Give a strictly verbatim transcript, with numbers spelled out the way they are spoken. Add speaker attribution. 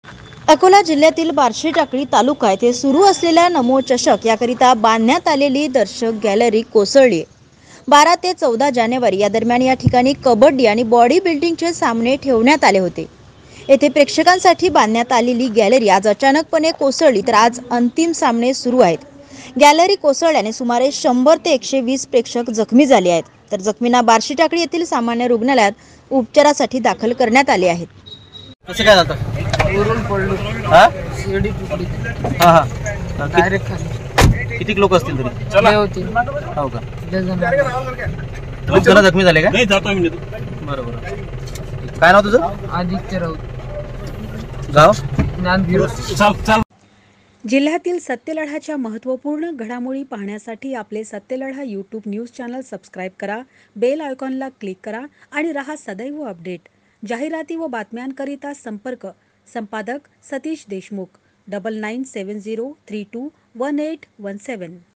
Speaker 1: अकोला जिल्ह्यातील बार्शी टाकळी तालुका येथे सुरू असलेल्या नमो चषक याकरिता बांधण्यात आलेली दर्शक गॅलरी कोसळली। बारा ते चौदा जानेवारी या दरम्यान या ठिकाणी कबड्डी आणि बॉडी बिल्डिंगचे सामने ठेवण्यात आले होते। येथे प्रेक्षकांसाठी बांधण्यात आलेली गॅलरी आज अचानकपणे कोसळली, तर आज अंतिम सामने सुरू आहेत। गॅलरी कोसळल्याने सुमारे शंभर ते एकशे वीस प्रेक्षक जखमी झाले आहेत, तर जखमींना बार्शी टाकळी येथील सामान्य रुग्णालयात उपचारासाठी दाखल करण्यात आले आहेत।
Speaker 2: कसं काय झालं?
Speaker 3: वरून पडलो।
Speaker 2: हा
Speaker 3: शिडी तुटली।
Speaker 2: हा हा
Speaker 3: डायरेक्ट खाली।
Speaker 2: किती लोक असतील तरी?
Speaker 3: लय होते।
Speaker 2: हो का?
Speaker 3: डझन।
Speaker 2: खूप जण जखमी झाले का? नाही, जातो मी। बरोबर। काय नाव तुझं?
Speaker 3: आदित्य राऊत।
Speaker 2: गाव?
Speaker 3: ज्ञानवीर।
Speaker 1: जिल्ह्यातील सत्यलढाच्या महत्त्वपूर्ण घडामोडी पाहण्यासाठी आपले Satyaladha YouTube news channel subscribe करा, बेल आयकॉनला क्लिक करा आणि रहा सदैव अपडेट। जाहिराती व बातम्यांकरिता संपर्क संपादक Satish Deshmukh double nine seven zero three two one eight one सेवन।